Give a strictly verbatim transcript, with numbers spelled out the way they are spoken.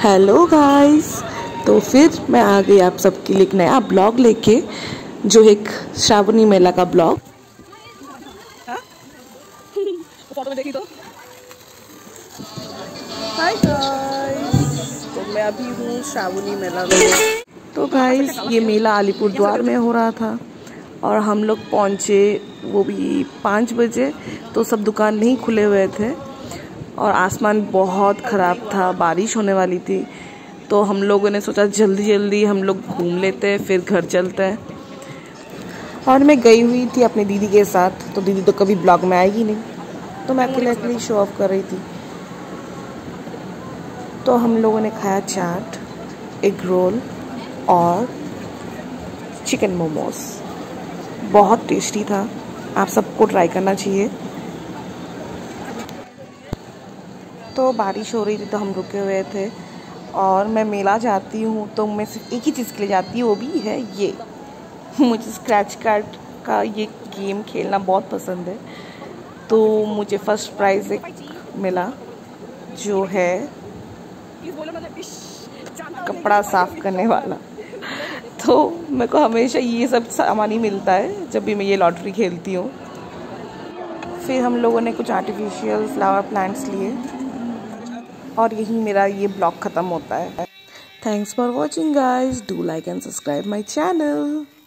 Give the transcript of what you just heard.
Hello guys, तो फिर मैं आ गई आप सबके लिए एक नया ब्लॉग लेके, जो एक श्रावणी मेला का ब्लॉग। फोटो में देखी तो हाय गाइस, तो मैं अभी हूँ श्रावणी मेला में। तो गाइस ये मेला अलीपुरद्वार में हो रहा था और हम लोग पहुँचे वो भी पाँच बजे, तो सब दुकान नहीं खुले हुए थे और आसमान बहुत ख़राब था, बारिश होने वाली थी। तो हम लोगों ने सोचा जल्दी जल्दी हम लोग घूम लेते हैं, फिर घर चलते हैं। और मैं गई हुई थी अपनी दीदी के साथ, तो दीदी तो कभी ब्लॉग में आएगी नहीं, तो मैं अकेले अकेले शो ऑफ कर रही थी। तो हम लोगों ने खाया चाट, एग रोल और चिकन मोमोज। बहुत टेस्टी था, आप सबको ट्राई करना चाहिए। तो बारिश हो रही थी तो हम रुके हुए थे, और मैं मेला जाती हूँ तो मैं सिर्फ एक ही चीज़ के लिए जाती हूँ, वो भी है ये मुझे स्क्रैच कार्ड का ये गेम खेलना बहुत पसंद है। तो मुझे फर्स्ट प्राइज़ एक मिला, जो है कपड़ा साफ करने वाला। तो मेरे को हमेशा ये सब सामान ही मिलता है जब भी मैं ये लॉटरी खेलती हूँ। फिर हम लोगों ने कुछ आर्टिफिशियल फ्लावर प्लांट्स लिए और यही मेरा ये ब्लॉग ख़त्म होता है। Thanks for watching guys, do like and subscribe my channel.